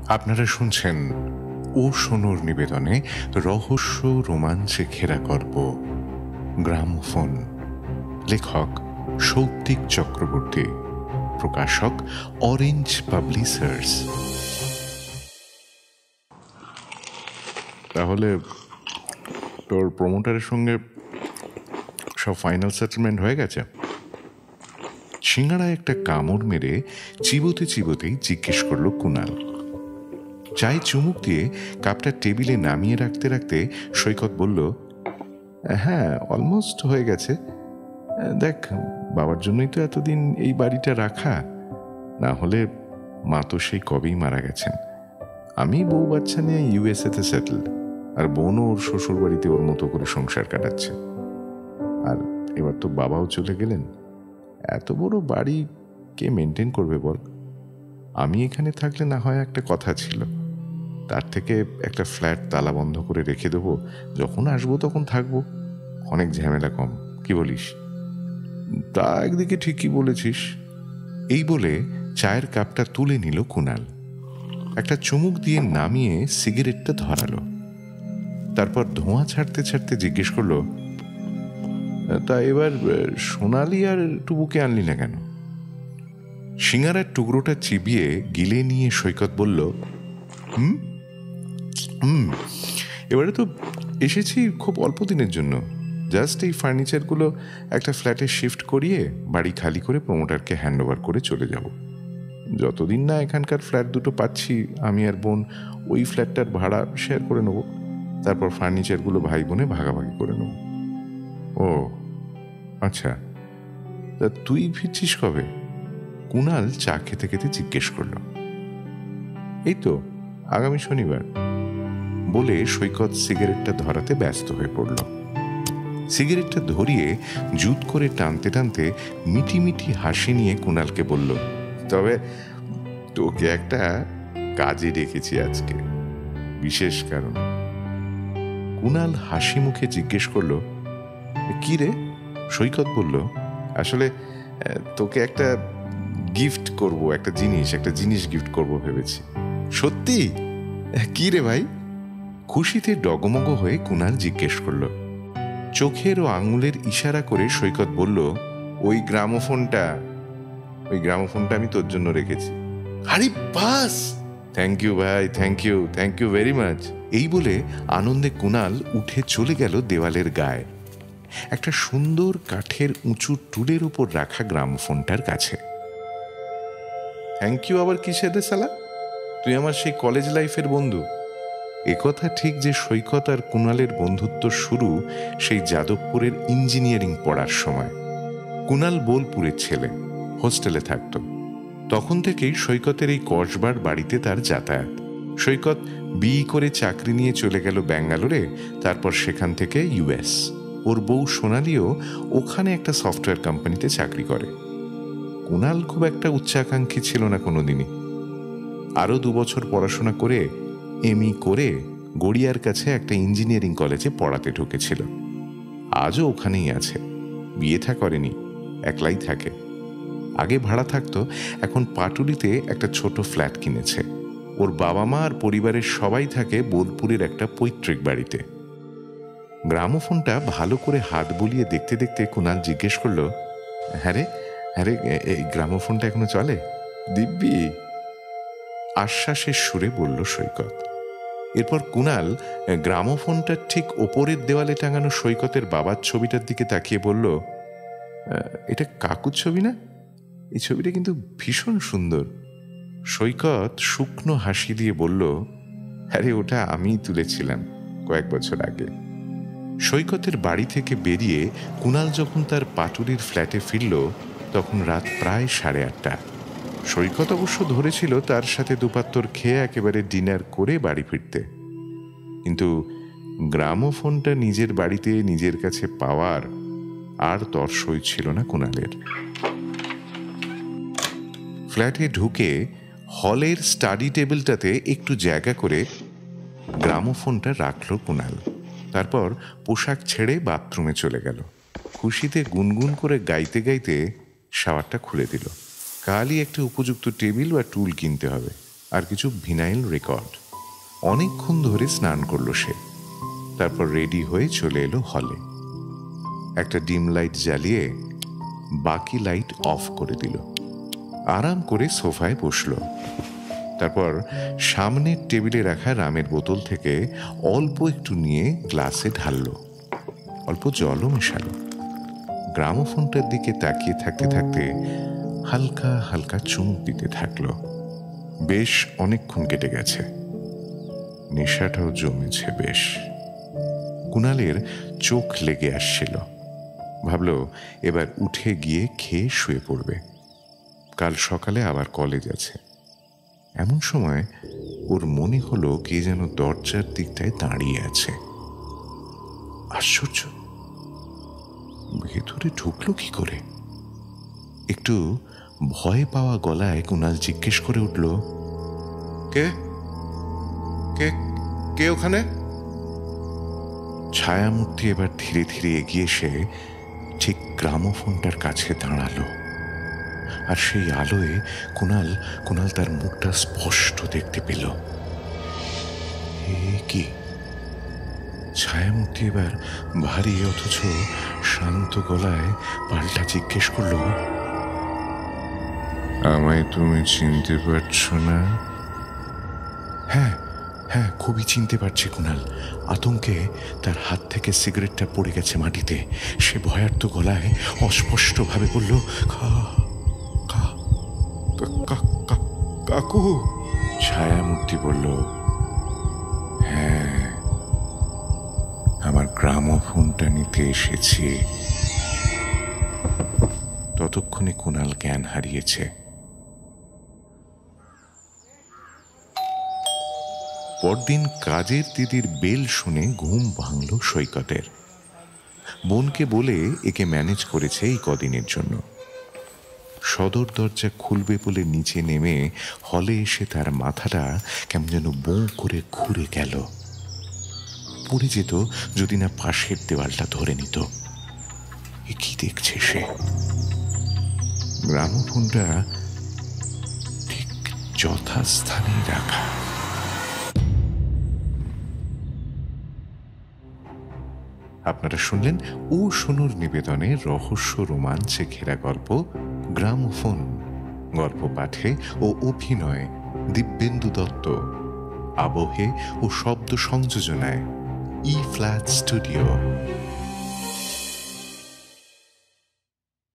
আপনারা শুনছেন ও সোনোর নিবেদনে রহস্য রোমাঞ্চে ঘেরা গল্প গ্রামোফোন। লেখক সৌপ্তিক চক্রবর্তী, প্রকাশক অরেঞ্জ পাবলিশার্স। তাহলে তোর প্রমোটারের সঙ্গে সব ফাইনাল সেটেলমেন্ট হয়ে গেছে? সিঙ্গাড়ায় একটা কামড় মেরে চিবোতে চিবোতেই জিজ্ঞেস করলো কুনাল। চায়ে চুমুক দিয়ে কাপটা টেবিলে নামিয়ে রাখতে রাখতে সৈকত বলল, হ্যাঁ, অলমোস্ট হয়ে গেছে। দেখ, বাবার জন্যই তো এতদিন এই বাড়িটা রাখা, না হলে মা তো সেই কবেই মারা গেছেন। আমি বউ বাচ্চা নিয়ে ইউএসএতে সেটেলড, আর বোনও ওর শ্বশুর বাড়িতে ওর মতো করে সংসার কাটাচ্ছে। আর এবার তো বাবাও চলে গেলেন। এত বড় বাড়ি কে মেনটেন করবে বল? আমি এখানে থাকলে না হয় একটা কথা ছিল, তার থেকে একটা ফ্ল্যাট তালা বন্ধ করে রেখে দেবো, যখন আসবো তখন থাকবো, অনেক ঝামেলা কম। কি বলিস? তা একদিকে ঠিকই বলেছিস। এই বলে চায়ের কাপটা তুলে নিল কুনাল, একটা চুমুক দিয়ে নামিয়ে সিগারেটটা ধরালো। তারপর ধোঁয়া ছাড়তে ছাড়তে জিজ্ঞেস করলো, তা এবার সোনালি আর টুবুকে আনলি না কেন? সিঙ্গারার টুকরোটা চিবিয়ে গিলে নিয়ে সৈকত বলল, এবারে তো এসেছি খুব অল্প দিনের জন্য। জাস্ট এই ফার্নিচারগুলো একটা ফ্ল্যাটে শিফট করিয়ে বাড়ি খালি করে প্রমোটারকে হ্যান্ড ওভার করে চলে যাব। যতদিন না এখানকার ফ্ল্যাট দুটো পাচ্ছি, আমি আর বোন ওই ফ্ল্যাটটার ভাড়া শেয়ার করে নেব, তারপর ফার্নিচারগুলো ভাই বোনে ভাগাভাগি করে নেব। ও আচ্ছা, তা তুই ফিরছিস কবে? কুনাল চা খেতে খেতে জিজ্ঞেস করল। এই তো আগামী শনিবার, বলে সৈকত সিগারেটটা ধরাতে ব্যস্ত হয়ে পড়ল। সিগারেটটা ধরিয়ে জুত করে টানতে টানতে মিটি মিটি হাসি নিয়ে কুনালকে বলল, তবে তোকে একটা কাজে রেখেছি আজকে, বিশেষ কারণ। কুনাল হাসি মুখে জিজ্ঞেস করল, কি রে? সৈকত বলল, আসলে তোকে একটা গিফট করব, একটা জিনিস গিফট করব ভেবেছি। সত্যি? কি রে ভাই? খুশিতে ডগমগ হয়ে কুনাল জিজ্ঞেস করল। চোখের ও আঙুলের ইশারা করে সৈকত বলল, ওই গ্রামোফোনটা আমি তোর জন্য রেখেছি। আরে বাস! থ্যাংক ইউ ভাই, থ্যাংক ইউ ভেরি মাচ। এই বলে আনন্দে কুনাল উঠে চলে গেল দেওয়ালের গায়ে, একটা সুন্দর কাঠের উঁচু টুলের উপর রাখা গ্রামোফোনটার কাছে। থ্যাংক ইউ আবার কিসের রে শালা? তুই আমার সেই কলেজ লাইফের বন্ধু। একথা ঠিক যে সৈকত আর কুনালের বন্ধুত্ব শুরু সেই যাদবপুরের ইঞ্জিনিয়ারিং পড়ার সময়। কুনাল বোলপুরের ছেলে, হোস্টেলে থাকত। তখন থেকেই সৈকতের এই কসবার বাড়িতে তার যাতায়াত। সৈকত বিয়ে করে চাকরি নিয়ে চলে গেল ব্যাঙ্গালোরে, তারপর সেখান থেকে ইউএস। ওর বউ সোনালিও ওখানে একটা সফটওয়্যার কোম্পানিতে চাকরি করে। কুনাল খুব একটা উচ্চাকাঙ্ক্ষী ছিল না কোনোদিনই। আরও 2 বছর পড়াশোনা করে এমই করে গড়িয়ার কাছে একটা ইঞ্জিনিয়ারিং কলেজে পড়াতে ঢুকেছিল। আজও ওখানেই আছে, বিয়ে থা করেনি, একলাই থাকে। আগে ভাড়া থাকতো, এখন পাটুলিতে একটা ছোট ফ্ল্যাট কিনেছে। ওর বাবা মা আর পরিবারের সবাই থাকে বোলপুরের একটা পৈতৃক বাড়িতে। গ্রামোফোনটা ভালো করে হাত বুলিয়ে দেখতে দেখতে কুনাল জিজ্ঞেস করল, হ্যাঁ রে, এই গ্রামোফোনটা এখনো চলে? দিব্যি, আশ্বাসের সুরে বলল সৈকত। এরপর কুনাল গ্রামোফোনটার ঠিক ওপরের দেওয়ালে টাঙানো সৈকতের বাবার ছবিটার দিকে তাকিয়ে বলল, এটা কাকুর ছবি না? এই ছবিটা কিন্তু ভীষণ সুন্দর। সৈকত শুকনো হাসি দিয়ে বলল, আরে ওটা আমিই তুলেছিলাম কয়েক বছর আগে। সৈকতের বাড়ি থেকে বেরিয়ে কুনাল যখন তার পাটুলির ফ্ল্যাটে ফিরল, তখন রাত প্রায় 8:30। সৈকত অবশ্য ধরেছিল তার সাথে দুপাত্তর খেয়ে একেবারে ডিনার করে বাড়ি ফিরতে, কিন্তু গ্রামোফোনটা নিজের বাড়িতে নিজের কাছে পাওয়ার আর তর্সই ছিল না কুনালের। ফ্ল্যাটে ঢুকে হলের স্টাডি টেবিলটাতে একটু জায়গা করে গ্রামোফোনটা রাখল কুনাল। তারপর পোশাক ছেড়ে বাথরুমে চলে গেল। খুশিতে গুনগুন করে গাইতে গাইতে শাওয়ারটা খুলে দিল। কালই একটা উপযুক্ত টেবিল বা টুল কিনতে হবে, আর কিছু ভিনাইল রেকর্ড। অনেকক্ষণ ধরে স্নান করলো সে। তারপর রেডি হয়ে চলে এলো হলে। একটা ডিম লাইট জ্বালিয়ে বাকি লাইট অফ করে দিল। আরাম করে সোফায় বসল। তারপর সামনের টেবিলে রাখা রামের বোতল থেকে অল্প একটু নিয়ে গ্লাসে ঢালল। অল্প জলও মেশালো। গ্রামোফোনটার দিকে তাকিয়ে থাকতে থাকতে হালকা হালকা চুমুক দিতে থাকলো। বেশ অনেকক্ষণ কেটে গেছে। নেশাটাও জমেছে বেশ। কুণালের চোখ লেগে আসছিল। ভাবল এবার উঠে গিয়ে খেয়ে শুয়ে পড়বে। কাল সকালে আবার কলেজ আছে। এমন সময় ওর মনে হলো কে যেন দরজার দিকটায় দাঁড়িয়ে আছে। আশ্চর্য, ভেতরে ঢুকলো কি করে? একটু ভয় পাওয়া গলায় কুণাল জিজ্ঞেস করে উঠল, কে কে কে ওখানে? ছায়ামূর্তি এবার ধীরে ধীরে এগিয়ে এসে ঠিক গ্রামোফোনটার কাছে দাঁড়ালো। আর সেই আলোয় কুণাল তার মুখটা স্পষ্ট দেখতে পেল। কি ছায়ামূর্তি এবার ভারী অথচ শান্ত গলায় পাল্টা জিজ্ঞেস করল, আমায় তুমি চিনতে পারছো না? হ্যাঁ হ্যাঁ, খুবই চিনতে পারছে কুণাল। আতঙ্কে তার হাত থেকে সিগারেটটা পড়ে গেছে মাটিতে। সে ভয়ার্ত গলায় অস্পষ্টভাবে বলল, কাকু। ছায়ামূর্তি বলল, হ্যাঁ, আমার গ্রামোফোনটা নিতে এসেছি। ততক্ষণে কুণাল জ্ঞান হারিয়েছে। পরদিন কাজের দিদির বেল শুনে ঘুম ভাঙল সৈকতের। বোনকে বলে একে ম্যানেজ করেছে এই কদিনের জন্য। সদর দরজা খুলবে বলে নিচে নেমে হলে এসে তার মাথাটা কেমন যেন বোঁ করে ঘুরে গেল। পড়ে যেত যদি না পাশের দেওয়ালটা ধরে নিত। এ কি দেখছে সে? গ্রামোফোনটা ঠিক যথাস্থানে রাখা। আপনারা শুনলেন ও সোনুর নিবেদনে রহস্য রোমাঞ্চে ঘেরা গল্প গ্রামোফোন। গল্প পাঠে ও অভিনয় দিব্যেন্দু দত্ত। আবহে ও শব্দ সংযোজনায় ই ফ্ল্যাট স্টুডিও।